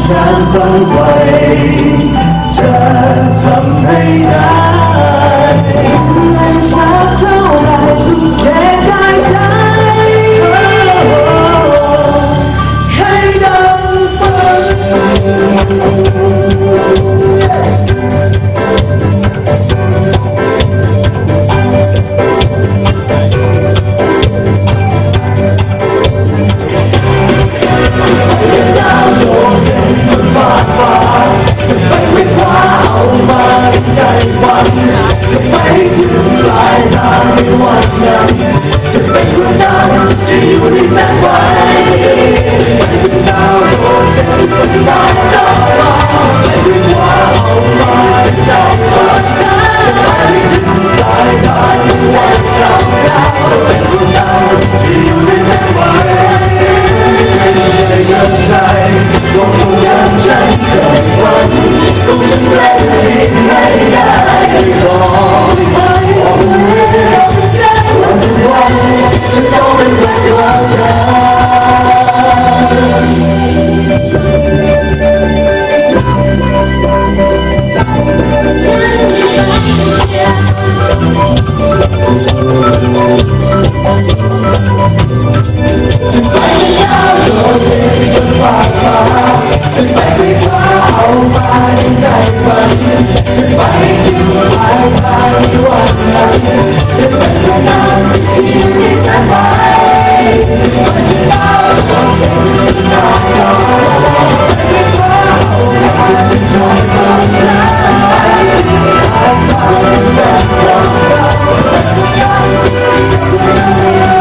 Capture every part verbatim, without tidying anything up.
นานฝันใฝ่จะทำให้ได้สักเท่าไรทุกเทกายใจให้ดังฝันจะไปถึงปลายทางในวันนั้นจะเป็นคนนั้นที่อยู่ในแสงไฟเป็นดาวโดดเด่นสง่าจอฟ้าไม่ได้ว่าเอามาจะจับตัวฉันจะไปถึงปลายทางในวันนั้นจะเป็นคนนั้นที่อยู่ในแสงไฟในเงินใจก็คงยังฉันเธอวันต้องฉันเล่นที่ไหนได้ต่อวันสักวันฉันต้องเป็นแรงกล้าใจจะไปดาวโดดเด่นบนฟ้าฟ้าจะไปไม่คว้าเอามาในใจมันจะไปถึงปลายทางในวันนั้นจะเป็นคนนั้นที่อยู่ในแสงไฟเป็นดาวโดดเด่นสง่าจอไม่คว้าเอามาจะใจมันฉันอาสาแบบเราเราเป็นคนนั้นสักวัน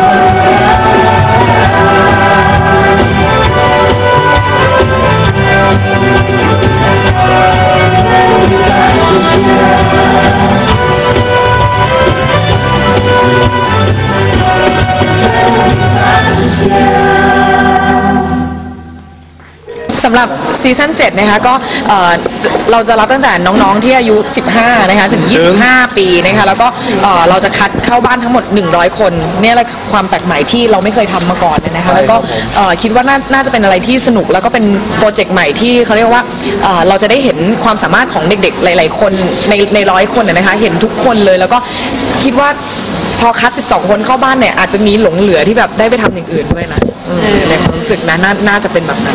สำหรับซีซั่นเจ็ดนะคะก็เราจะรับตั้งแต่น้องๆที่อายุสิบห้านะคะถึงยี่สิบห้าปีนะคะแล้วก็เราจะคัดเข้าบ้านทั้งหมดหนึ่งร้อยคนเนี่ยแหละความแปลกใหม่ที่เราไม่เคยทำมาก่อนนะคะแล้วก็คิดว่าน่าจะเป็นอะไรที่สนุกแล้วก็เป็นโปรเจกต์ใหม่ที่เขาเรียกว่าเราจะได้เห็นความสามารถของเด็กๆหลายๆคนในในร้อยคนนะคะเห็นทุกคนเลยแล้วก็คิดว่าพอคัดสิบสองคนเข้าบ้านเนี่ยอาจจะมีหลงเหลือที่แบบได้ไปทำอย่างอื่นด้วยนะในความรู้สึกนะน่าจะเป็นแบบนั้น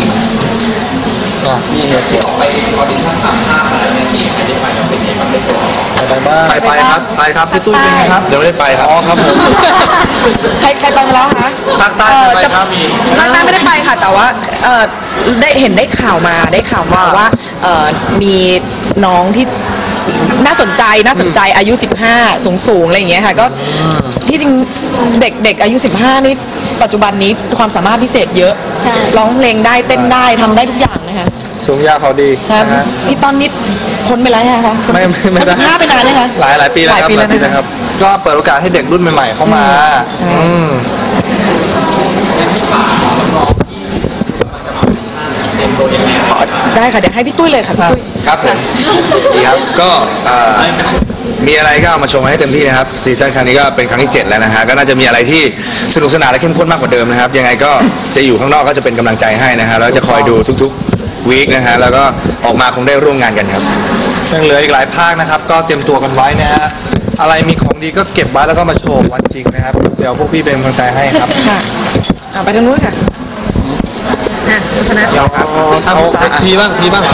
นี่ที่ออกไปออดิชั่นสามภาคอะไรเนี่ยที่ใครได้ไปเราเป็นยังไงบ้างได้ตัวไปบ้างไปไปครับไปครับพี่ตุ้ยเป็นไงครับเดี๋ยวไม่ได้ไปครับอ๋อครับผมใครใครไปมาแล้วคะภาคใต้ไปครับมีภาคใต้ไม่ได้ไปค่ะแต่ว่าได้เห็นได้ข่าวมาได้ข่าวมาว่ามีน้องที่น่าสนใจน่าสนใจอายุสิบห้าสูงสูงอะไรอย่างเงี้ยค่ะก็ที่จริงเด็กเด็กอายุสิบห้านี่ปัจจุบันนี้ความสามารถพิเศษเยอะร้องเพลงได้เต้นได้ทำได้ทุกอย่างนะคะสูงยาวเขาดีพี่ตอนนิดพ้นไปแล้วค่ะไม่ไม่ได้ห้าไปนานเลยค่ะหลายหลายปีแล้วครับหลายปีแล้วครับก็เปิดโอกาสให้เด็กรุ่นใหม่ๆเข้ามาได้ค่ะเดี๋ยวให้พี่ตุ้ยเลยค่ะพี่ตุ้ยครับผมดีครับก็มีอะไรก็เอามาชมให้เต็มที่นะครับซีซั่นครั้งนี้ก็เป็นครั้งที่เจ็ดแล้วนะฮะก็น่าจะมีอะไรที่สนุกสนานและเข้มข้นมากกว่าเดิมนะครับยังไงก็จะอยู่ข้างนอกก็จะเป็นกำลังใจให้นะฮะแล้วจะคอยดูทุกๆวีคนะฮะแล้วก็ออกมาคงได้ร่วมงานกันครับยังเหลืออีกหลายภาคนะครับก็เตรียมตัวกันไว้นะฮะอะไรมีของดีก็เก็บไว้แล้วก็มาโชว์วันจริงนะครับเดี๋ยวพวกพี่เป็นกำลังใจให้ครับค่ะเอาไปทางนู้นค่ะอ่ะสุพนัทเอาเอาทีบ้างทีบ้าง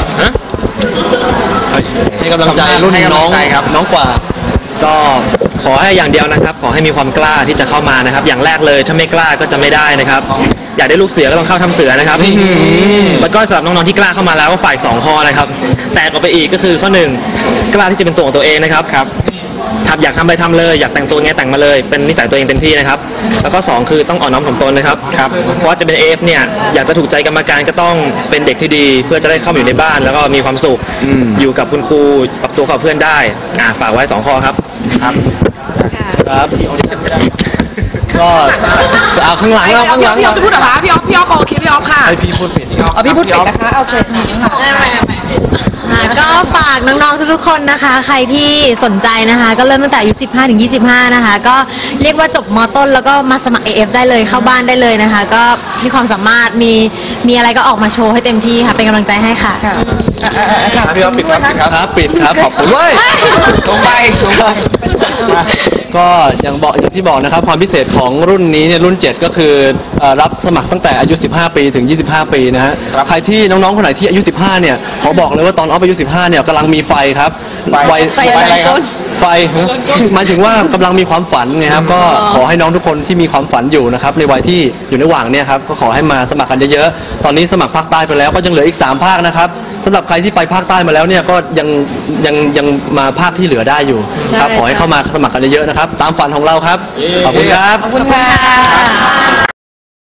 ให้กำลังใจรุ่นน้องน้องกว่าก็ขอให้อย่างเดียวนะครับขอให้มีความกล้าที่จะเข้ามานะครับอย่างแรกเลยถ้าไม่กล้าก็จะไม่ได้นะครับอยากได้ลูกเสือก็ต้องเข้าทำเสือนะครับแล้วก็สำหรับน้องๆที่กล้าเข้ามาแล้วก็ฝ่ายสองข้อนะครับแตกออกไปอีกก็คือข้อหนึ่งกล้าที่จะเป็นตัวของตัวเองนะครับครับทำอยากทำอะไรทำเลยอยากแต่งตัวไงแต่งมาเลยเป็นนิสัยตัวเองเต็มที่นะครับแล้วก็สองคือต้องอ่อนน้อมถ่อมตนนะครับครับเพราะจะเป็นเอฟเนี่ยอยากจะถูกใจกรรมการก็ต้องเป็นเด็กที่ดีเพื่อจะได้เข้ามาอยู่ในบ้านแล้วก็มีความสุขอยู่กับคุณครูปรับตัวกับเพื่อนได้อ่าฝากไว้สองข้อครับครับครับก็เอาข้างหลังเราข้างหลังพี่อ๊อฟจะพูดเหรอคะพี่อ๊อฟพี่อ๊อฟโอเคพี่อ๊อฟค่ะให้พี่พูดผิดอ๋อพี่พูดผิดนะคะโอเคก็ฝากน้องๆทุกๆคนนะคะ ใครที่สนใจนะคะ ก็เริ่มตั้งแต่อายุสิบห้าถึงยี่สิบห้านะคะ ก็เรียกว่าจบม.ต้นแล้วก็มาสมัคร เอ เอฟ ได้เลยเข้าบ้านได้เลยนะคะ ก็มีความสามารถมีมีอะไรก็ออกมาโชว์ให้เต็มที่ค่ะเป็นกำลังใจให้ค่ะพี่อ๊อฟปิดครับปิดครับครับปิดครับขอบคุณเว้ยตรงไปตรงไปก็อย่างบอกอย่างที่บอกนะครับความพิเศษของรุ่นนี้เนี่ยรุ่น เจ็ด ก็คือเอ่อรับสมัครตั้งแต่อายุ สิบห้า ปีถึง ยี่สิบห้า ปีนะฮะใครที่น้องๆคนไหนที่อายุ สิบห้า เนี่ยขอบอกเลยว่าตอนออฟอายุ สิบห้า เนี่ยกำลังมีไฟครับไฟไฟไฟอะไรครับไฟหมายถึงว่ากำลังมีความฝันไงครับก็ขอให้น้องทุกคนที่มีความฝันอยู่นะครับในวัยที่อยู่ในระหว่างเนี่ยครับก็ขอให้มาสมัครกันเยอะๆตอนนี้สมัครภาคใต้ไปแล้วก็ยังเหลืออีกสามภาคนะครับสำหรับใครที่ไปภาคใต้มาแล้วเนี่ยก็ยังยังยังมาภาคที่เหลือได้อยู่ครับขอให้เข้ามาสมัครกันเยอะๆนะครับตามฝันของเราครับขอบคุณครับขอบคุณค่ะ